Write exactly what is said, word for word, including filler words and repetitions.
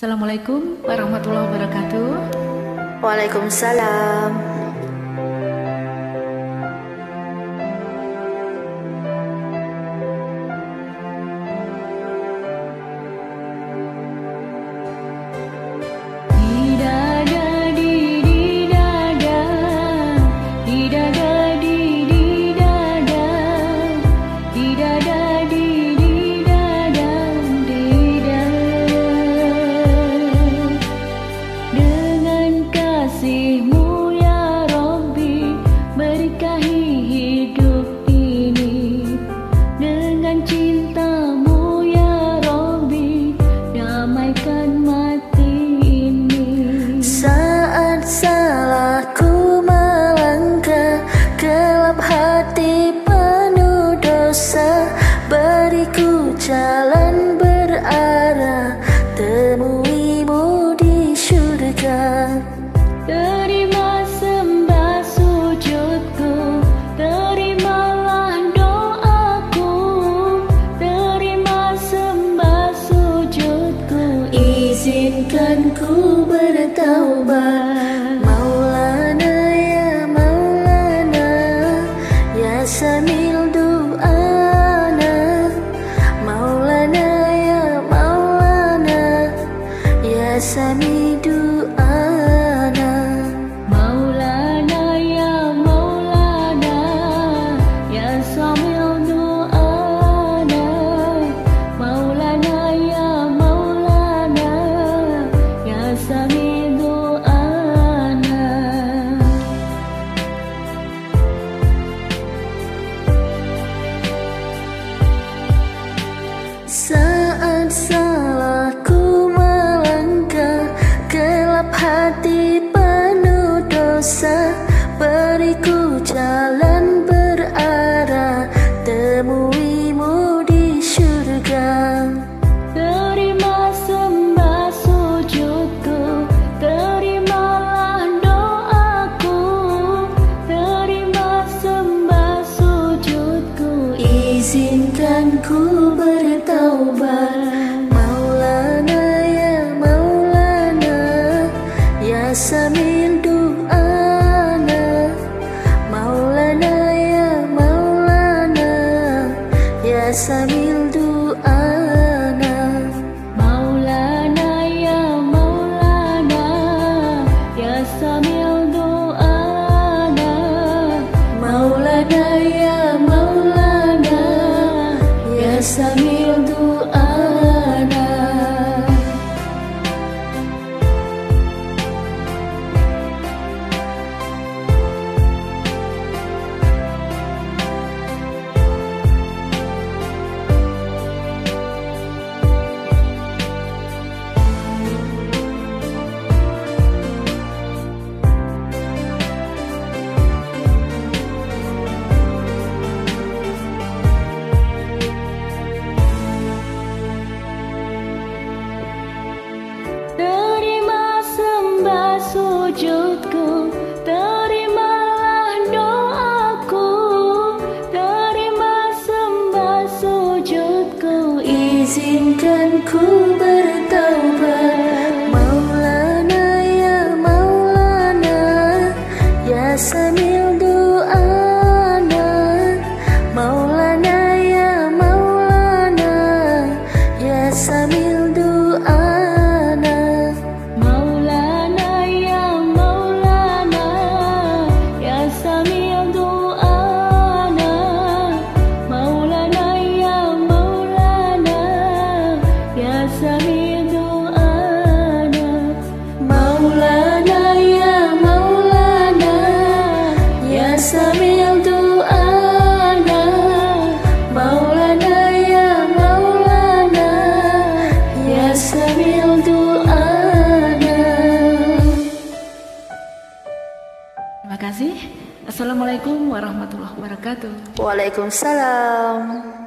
Assalamualaikum warahmatullahi wabarakatuh. Waalaikumsalam. Jalan berarah temuimu di surga. Terima sembah sujudku, terimalah doaku. Terima sembah sujudku, izinkan ku bertaubat. Maulana ya Maulana, ya Samil doa. Sami du'ana. Maulana ya Maulana, ya Samil du'ana. Maulana ya Maulana, ya Samil du'ana. Saat salahku hati penuh dosa, beriku jalan berarah temuimu di surga. Terima sembah sujudku, terimalah doaku. Terima sembah sujudku, izinkan ku bertaubat. Samil du'ana. Maulana ya Maulana, ya Samil du'ana. Maulana ya Maulana, ya Samil du'ana. Maulana ya Maulana, ya Samil du'ana. Sujudku, terimalah doaku. Terima sembah sujudku, izinkan ku bertaubat. Maulana ya Maulana, ya Samil du'ana. Maulana ya Maulana, ya Samil du'ana. Terima kasih. Assalamualaikum warahmatullahi wabarakatuh. Waalaikumsalam.